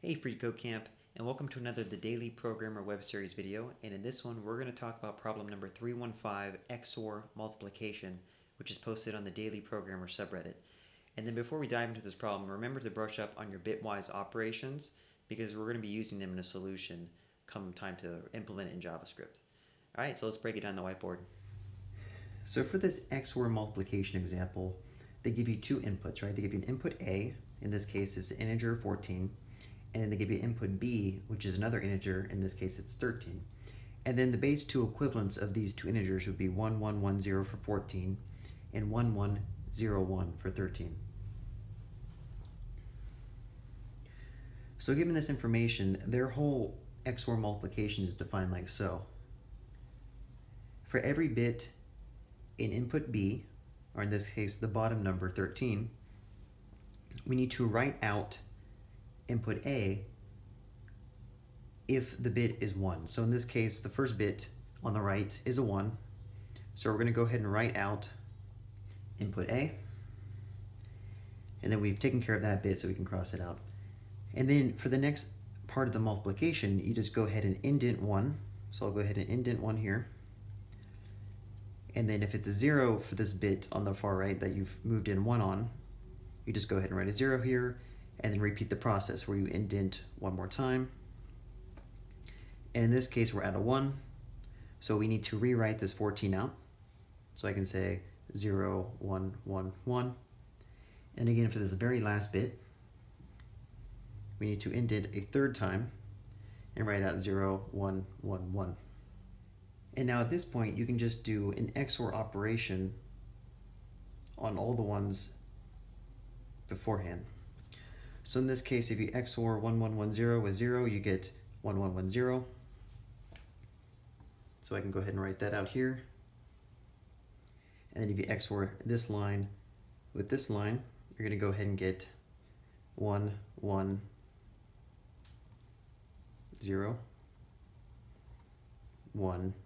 Hey FreeCodeCamp, and welcome to another The Daily Programmer web series video, and in this one we're going to talk about problem number 315, XOR multiplication, which is posted on the Daily Programmer subreddit. And then before we dive into this problem, remember to brush up on your bitwise operations, because we're going to be using them in a solution come time to implement it in JavaScript. Alright, so let's break it down on the whiteboard. So for this XOR multiplication example, they give you two inputs, right? They give you an input A, in this case it's an integer 14, and then they give you input B, which is another integer, in this case it's 13. And then the base two equivalents of these two integers would be 1110 for 14 and 1101 for 13. So given this information, their whole XOR multiplication is defined like so. For every bit in input B, or in this case the bottom number 13, we need to write out input A if the bit is 1. So in this case, the first bit on the right is a 1. So we're going to go ahead and write out input A. And then we've taken care of that bit so we can cross it out. And then for the next part of the multiplication, you just go ahead and indent 1. So I'll go ahead and indent 1 here. And then if it's a 0 for this bit on the far right that you've moved in 1 on, you just go ahead and write a 0 here, and then repeat the process where you indent one more time. And in this case, we're at a 1, so we need to rewrite this 14 out. So I can say 0, 1, 1, 1. And again, for this very last bit, we need to indent a third time and write out 0, 1, 1, 1. And now at this point, you can just do an XOR operation on all the ones beforehand. So in this case, if you XOR 1110 with 0, you get 1110. So I can go ahead and write that out here. And then if you XOR this line with this line, you're going to go ahead and get 1, 1, 0, 1,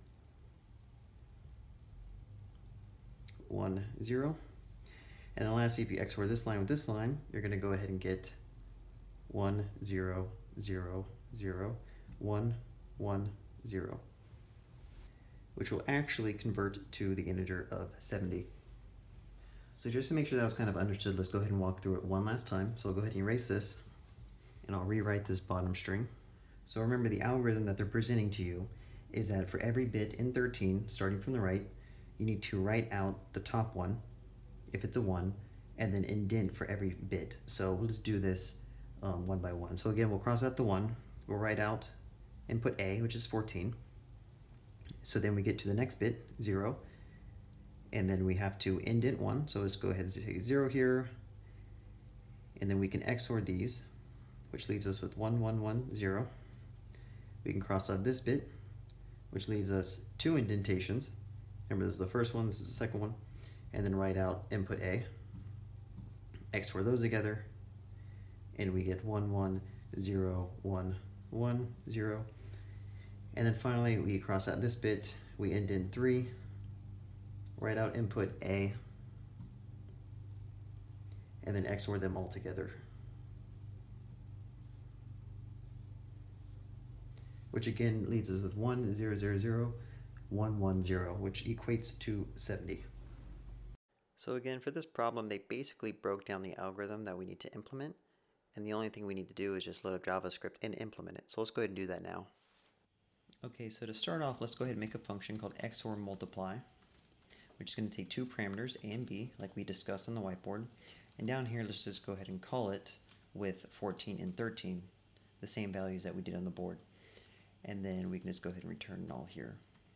1, 0. And then lastly, if you XOR this line with this line, you're going to go ahead and get 1, 0, 0, 0, 1, 1, 0, which will actually convert to the integer of 70. So just to make sure that was kind of understood, let's go ahead and walk through it one last time. So I'll go ahead and erase this, and I'll rewrite this bottom string. So remember, the algorithm that they're presenting to you is that for every bit in 13, starting from the right, you need to write out the top one, if it's a 1, and then indent for every bit. So let's do this one by one. So again, we'll cross out the 1, we'll write out input A, which is 14. So then we get to the next bit, 0, and then we have to indent 1. So let's go ahead and say 0 here, and then we can XOR these, which leaves us with 1, 1, 1, 0. We can cross out this bit, which leaves us 2 indentations. Remember, this is the first one, this is the second one, and then write out input A, XOR those together, and we get 1, 1, 0, 1, 1, 0. And then finally, we cross out this bit, we indent 3, write out input A, and then XOR them all together, which again leaves us with 1, 0, 0, 0, 1, 1, 0, which equates to 70. So again, for this problem, they basically broke down the algorithm that we need to implement, and the only thing we need to do is just load up JavaScript and implement it. So let's go ahead and do that now. Okay, so to start off, let's go ahead and make a function called XOR multiply, which is going to take two parameters, A and B, like we discussed on the whiteboard. And down here, let's just go ahead and call it with 14 and 13, the same values that we did on the board. And then we can just go ahead and return null here.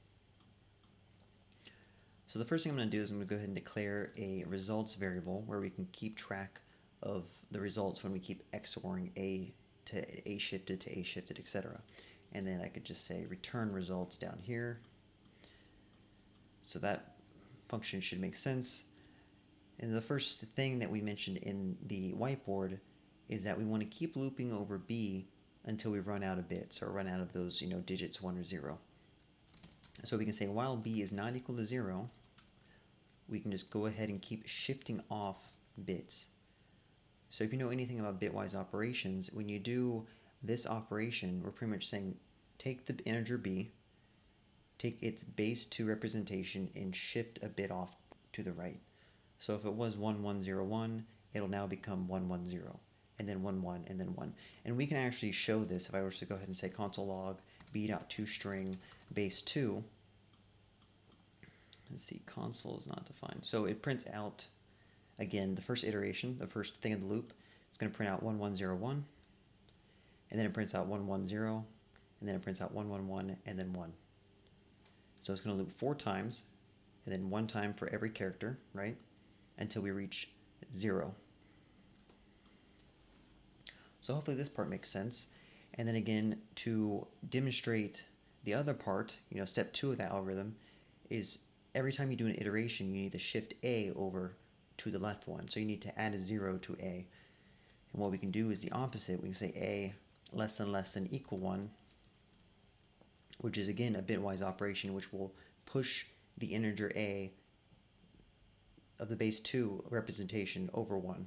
So the first thing I'm going to do is I'm going to go ahead and declare a results variable where we can keep track of the results when we keep XORing A to A shifted, etc. And then I could just say return results down here. So that function should make sense. And the first thing that we mentioned in the whiteboard is that we want to keep looping over B until we run out of bits, or run out of those digits 1 or 0. So we can say while B is not equal to 0, we can just go ahead and keep shifting off bits. So if you know anything about bitwise operations, when you do this operation, we're pretty much saying take the integer b, take its base 2 representation, and shift a bit off to the right. So if it was 1101, it'll now become 110, and then 11, and then 1. And we can actually show this if I were to go ahead and say console log b.toString base 2. Let's see, console is not defined. So it prints out, again, the first iteration, the first thing in the loop. It's going to print out 1101, and then it prints out 110, and then it prints out 111, and then 1. So it's going to loop 4 times, and then 1 time for every character, right, until we reach 0. So hopefully this part makes sense. And then again, to demonstrate the other part, step 2 of that algorithm is every time you do an iteration, you need to shift A over to the left one. So you need to add a 0 to A. And what we can do is the opposite. We can say A less than equal 1, which is again a bitwise operation, which will push the integer A of the base 2 representation over 1.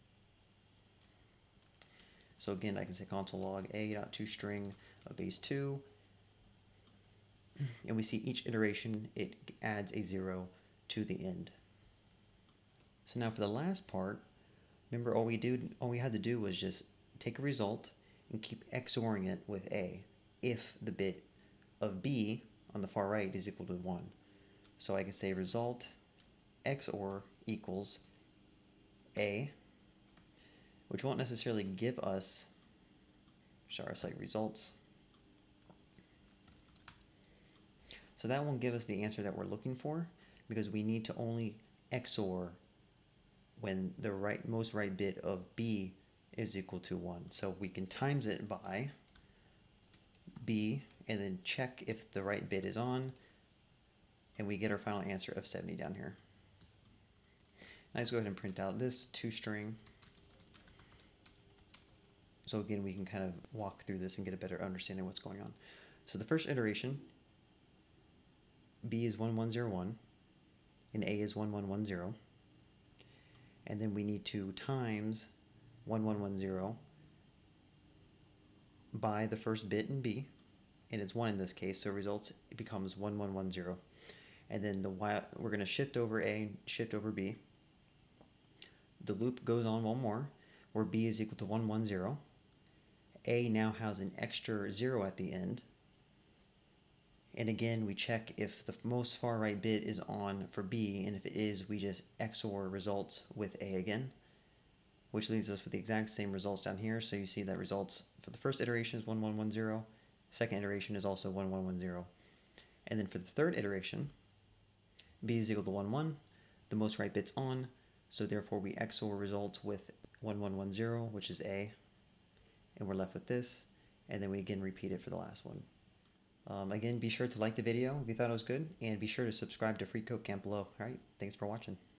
So again, I can say console log a.toString of base 2, and we see each iteration, it adds a 0 to the end. So now for the last part, remember all we had to do was just take a result and keep XORing it with A if the bit of B on the far right is equal to 1. So I can say result XOR equals A, which won't necessarily give us, results. So that won't give us the answer that we're looking for, because we need to only XOR when the most right bit of B is equal to 1. So we can times it by B and then check if the right bit is on, and we get our final answer of 70 down here. Now let's go ahead and print out this toString. So again, we can kind of walk through this and get a better understanding of what's going on. So the first iteration, B is 1101 and A is 1110. And then we need to times 1110 by the first bit in B, and it's 1 in this case, so it becomes 1110. And then we're going to shift over A, shift over B. The loop goes on one more, where B is equal to 110. A now has an extra 0 at the end. And again, we check if the most far right bit is on for B, and if it is, we just XOR results with A again, which leaves us with the exact same results down here. So you see that results for the first iteration is 1110, second iteration is also 1110. And then for the third iteration, B is equal to 11, the most right bit's on, so therefore we XOR results with 1110, which is A, and we're left with this, and then we again repeat it for the last one. Again, be sure to like the video if you thought it was good, and be sure to subscribe to FreeCodeCamp below. Alright, thanks for watching.